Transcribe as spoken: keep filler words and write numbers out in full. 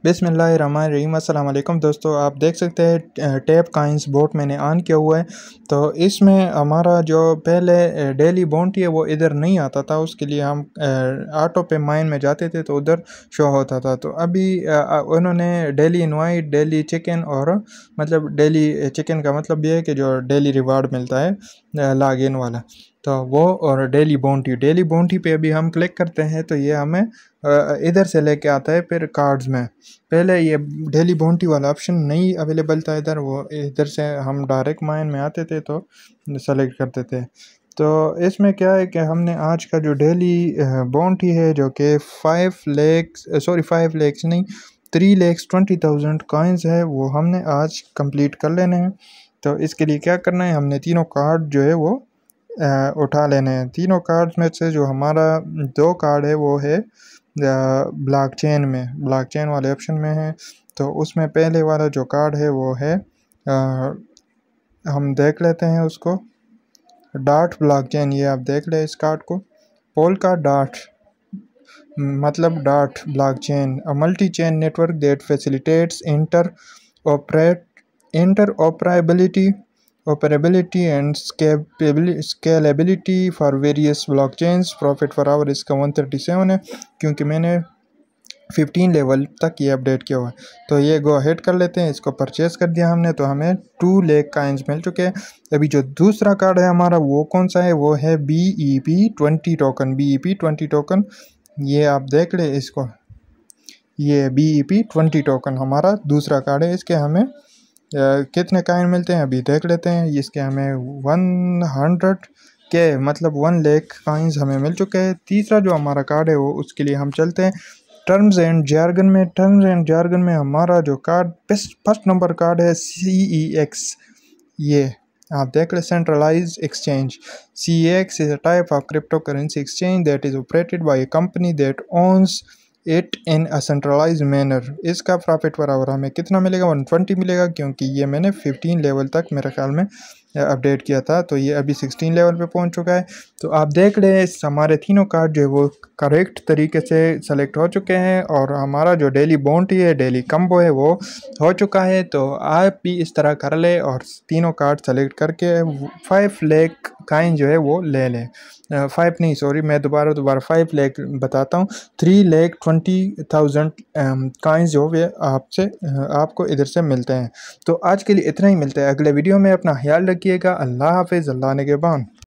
बिस्मिल्लाहिर्रहमानिर्रहीम। अस्सलाम वालेकुम दोस्तों, आप देख सकते हैं टैप कॉइन्स बोट मैंने ऑन किया हुआ है। तो इसमें हमारा जो पहले डेली बाउंटी है वो इधर नहीं आता था, उसके लिए हम ऑटो पे माइन में जाते थे तो उधर शो होता था। तो अभी उन्होंने डेली इनवाइट, डेली चिकन और मतलब डेली चिकन का मतलब ये है कि जो डेली रिवार्ड मिलता है लॉग इन वाला, तो वो और डेली बाउंटी डेली बाउंटी पे अभी हम क्लिक करते हैं तो ये हमें इधर से लेके आता है फिर कार्ड्स में। पहले ये डेली बाउंटी वाला ऑप्शन नहीं अवेलेबल था इधर, वो इधर से हम डायरेक्ट माइन में आते थे तो सेलेक्ट करते थे। तो इसमें क्या है कि हमने आज का जो डेली बाउंटी है जो कि five lakhs sorry five lakhs नहीं three lakhs twenty thousand coins है, वो हमने आज कंप्लीट कर लेने हैं। तो इसके लिए क्या करना है, हमने तीनों कार्ड जो है वो आ, उठा लेने हैं। तीनों कार्ड्स में से जो हमारा दो कार्ड है वो है ब्लॉकचेन में, ब्लॉकचेन वाले ऑप्शन में है। तो उसमें पहले वाला जो कार्ड है वो है आ, हम देख लेते हैं उसको, डॉट ब्लॉकचेन। ये आप देख ले इस कार्ड को, पोल का डॉट मतलब dot blockchain, a multi chain network that facilitates inter operate inter operability operability and scalability for various blockchains। Profit for hour इसका वन थर्टी सेवन है क्योंकि मैंने फिफ्टीन लेवल तक ये अपडेट किया हुआ है। तो ये गो अहेड कर लेते हैं, इसको परचेस कर दिया हमने तो हमें टू लेक कॉइन्स मिल चुके हैं। अभी जो दूसरा कार्ड है हमारा वो कौन सा है, वो है B E P twenty token. B E P twenty token ये आप देख ले इसको, ये B E P twenty token हमारा दूसरा कार्ड है। इसके हमें Uh, कितने कॉइन मिलते हैं अभी देख लेते हैं। इसके हमें वन हंड्रेड के मतलब वन लेक कॉइन्स हमें मिल चुके हैं। तीसरा जो हमारा कार्ड है वो उसके लिए हम चलते हैं टर्म्स एंड जार्गन में। टर्म्स एंड जार्गन में हमारा जो card best first number card है सी ई एक्स। ये आप देख लें, centralize exchange. C E X is a type of crypto currency exchange that is operated by a company that owns it in a centralize manner. इसका profit per hour हमें कितना मिलेगा, one twenty मिलेगा क्योंकि ये मैंने फिफ्टीन लेवल तक मेरे ख्याल में अपडेट किया था। तो ये अभी सिक्सटीन लेवल पे पहुंच चुका है। तो आप देख लें हमारे तीनों कार्ड जो है वो करेक्ट तरीके से सेलेक्ट हो चुके हैं और हमारा जो डेली बाउंटी है, डेली कम्बो है वो हो चुका है। तो आप भी इस तरह कर ले और तीनों कार्ड सेलेक्ट करके फाइव लेक कॉइन जो है वो ले लें। फाइव नहीं सॉरी मैं दोबारा दोबारा फाइव लेक बताता हूँ, three lakh twenty thousand coins जो वे आपसे आपको इधर से मिलते हैं। तो आज के लिए इतना ही, मिलता है अगले वीडियो में। अपना ख्याल रखिएगा। अल्लाह हाफिज़, अल्लाह निगहबान।